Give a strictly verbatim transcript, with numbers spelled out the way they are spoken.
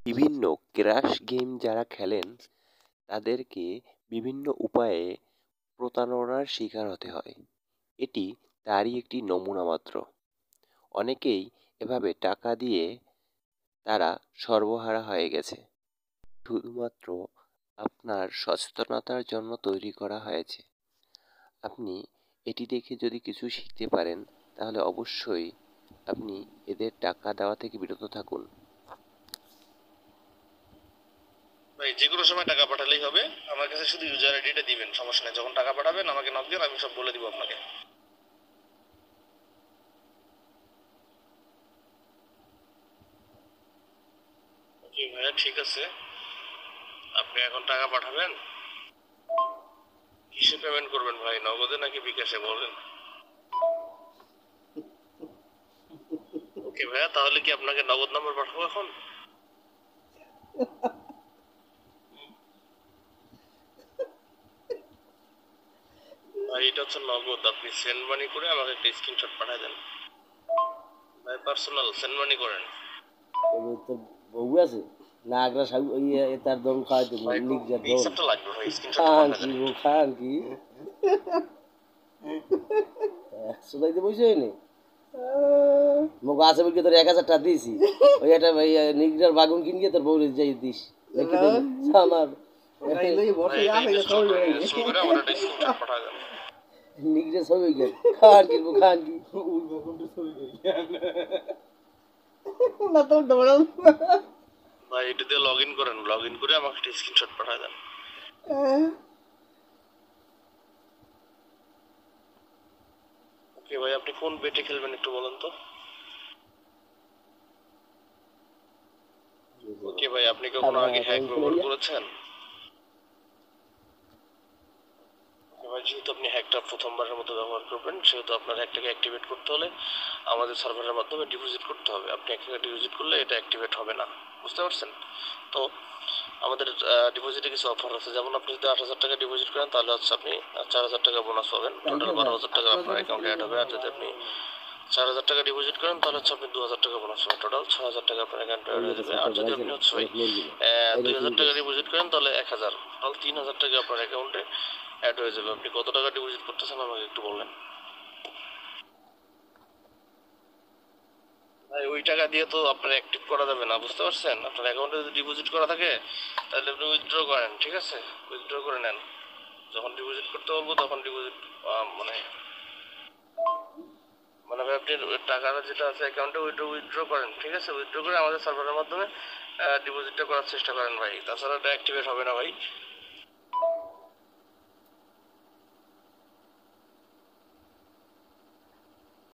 বিভিন্ন crash game যারা খেলেন তাদেরকে বিভিন্ন উপায়ে প্রতারণার শিকার হতে হয়। এটি তারই একটি নমুনা মাত্র। অনেকেই এভাবে টাকা দিয়ে তারা সর্বহারা হয়ে গেছে। শুধুমাত্র আপনার সচেতনতার জন্য তৈরি করা হয়েছে। আপনি এটি দেখে যদি কিছু শিখতে পারেন তাহলে অবশ্যই আপনি এদের টাকা দেওয়া থেকে বিরত থাকুন। ভাই যে কোনো সময় টাকা পাঠালেই হবে, আমার কাছে শুধু ইউজার আইডিটা দিবেন, সমস্যা নেই। যখন টাকা পাঠাবেন আমাকে নক দিন, আমি সব বলে দিব আপনাকে। ওকে ভাইয়া, ঠিক আছে। আপনি এখন টাকা পাঠাবেন? কিসে পেমেন্ট করবেন ভাই, নগদে নাকি বিকাশে বলেন? ওকে ভাইয়া, তাহলে কি আপনাকে নগদ নাম্বার পাঠাবো এখন? ভাই এটা হচ্ছে নগদ, আপনি সেন্ড মানি করে আমাকে একটা স্ক্রিনশট পাঠিয়ে দেন। ভাই পার্সোনাল সেন্ড মানি করেন। তোর বউ আছে না আগরা সাউ ইয়ে তার দম খাওয়াই দেবো ভাই একটু নির্যাত দম হিসাবটা লাগবে ভাই, স্ক্রিনশটটা খান পাঠিয়ে কি দেন। বউ খান কি একশো দাইতে বসে নি মোক আছে বলকে তোর এক হাজার টাকা দিয়েছি ওই একটা ভাই নিগ্রার বাগুন কিনকে তোর বউ যাই দিস দেখি দেন আমার নিগ্রে ছবি গেল খান কি বউ খান কি না তোর দৌড়াও ভাই এটা দিয়ে লগ ইন করেন, লগ ইন করে আমাকে একটা স্ক্রিনশট পাঠিয়ে দেন। ওকে ভাই, আপনি কোন বেটে খেলবেন একটু বলেন তো। ওকে ভাই, আপনি কখনো আগে হ্যাক ব্যবহার করেছেন? এবার যেহেতু আপনি হ্যাকটা প্রথমবারের মতো ব্যবহার করবেন, সেহেতু আপনার হ্যাকটাকে অ্যাক্টিভেট করতে হলে আমাদের সার্ভারের মাধ্যমে ডিপোজিট করতে হবে। আপনি এক টাকা ডিপোজিট করলে এটা অ্যাক্টিভেট হবে না, বুঝতে পারছেন তো? আমাদের ডিপোজিটে কিছু অফার আছে, যেমন আপনি যদি আট হাজার টাকা ডিপোজিট করেন তাহলে হচ্ছে আপনি চার হাজার টাকা বোনাস পাবেন, টোটাল বারো হাজার টাকা আপনার অ্যাকাউন্টে অ্যাড হবে। আর যদি আপনি চার হাজার টাকা ডিপোজিট করেন তাহলে হচ্ছে আপনি দু হাজার টাকা বোনাস পাবেন, টোটাল ছ হাজার টাকা আপনার অ্যাকাউন্টে অ্যাড হয়ে যাবে। আর যদি আপনি হচ্ছে ওই দুই হাজার টাকা ডিপোজিট করেন তাহলে এক হাজার, টোটাল তিন হাজার টাকা আপনার অ্যাকাউন্টে অ্যাড হয়ে যাবে। আপনি কত টাকা ডিপোজিট করতেছেন আমাকে একটু বললেন। ভাই ওই টাকা দিয়ে তো আপনার অ্যাক্টিভ করা যাবে না, বুঝতে পারছেন? আপনার অ্যাকাউন্টে যদি ডিপোজিট করা থাকে তাহলে আপনি উইথড্র করেন, ঠিক আছে? উইথড্র করে নেন, যখন ডিপোজিট করতে বলবো তখন ডিপোজিট মানে মানে ভাই আপনি টাকাটা যেটা আছে অ্যাকাউন্টে ওইটা উইথড্র করেন, ঠিক আছে? উইথড্র করে আমাদের সার্ভারের মাধ্যমে ডিপোজিটটা করার চেষ্টা করেন ভাই, তাছাড়া এটা অ্যাক্টিভেট হবে না ভাই।